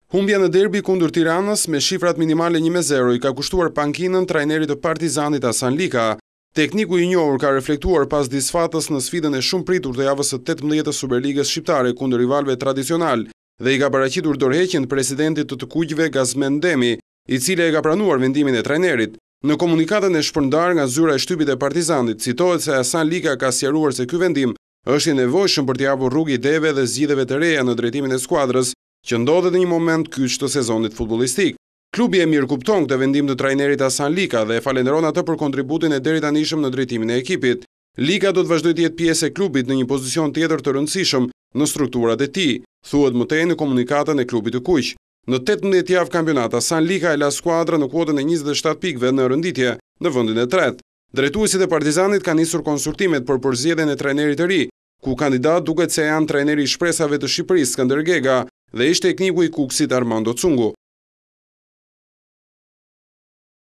Humbja në derbi kundër Tiranës me shifrat minimale 1-0 i ka kushtuar pankinën trajnerit të Partizanit Hasan Lika. Tekniku i njohur ka reflektuar pas disfatës në sfidën e shumë pritur të javës së 18 të Superligës shqiptare kundër rivalëve tradicional dhe i ka paraqitur dorëheqjen presidentit të kuqve Gazmend Demi, i cili e ka pranuar vendimin e trajnerit. Në komunikatën e shpërndar nga zyra e shtypit e Partizanit, citohet se Hasan Lika ka sqaruar se ky vendim është i nevojshëm për të japur rrugë ideve dhe zgjidhjeve të reja në drejtimin e skuadrës, që ndodhet në një moment kyç të sezonit futbollistik. Klubi e mirë kupton këtë vendim të trajnerit Hasan Lika dhe e falenderon atë për kontributin e deritanishëm në drejtimin e ekipit. Lika do të vazhdojë të jetë pjesë e klubit në një pozicion tjetër të rëndësishëm në strukturat e tij, thuhet më tej në komunikatën e klubit të kuq. Në 18 javë kampionat, Hasan Lika e la skuadrën në kuotën e 27 pikëve në rënditje në vendin e tretë. Drejtuesit e Partizanit kanë nisur konsultimet për përzgjedhjen e trajnerit të ri, ku kandidat duket se janë trajneri i shpresave të Shqipërisë Skënder Gega dhe ish tekniku i Kukësit Armando Cungu.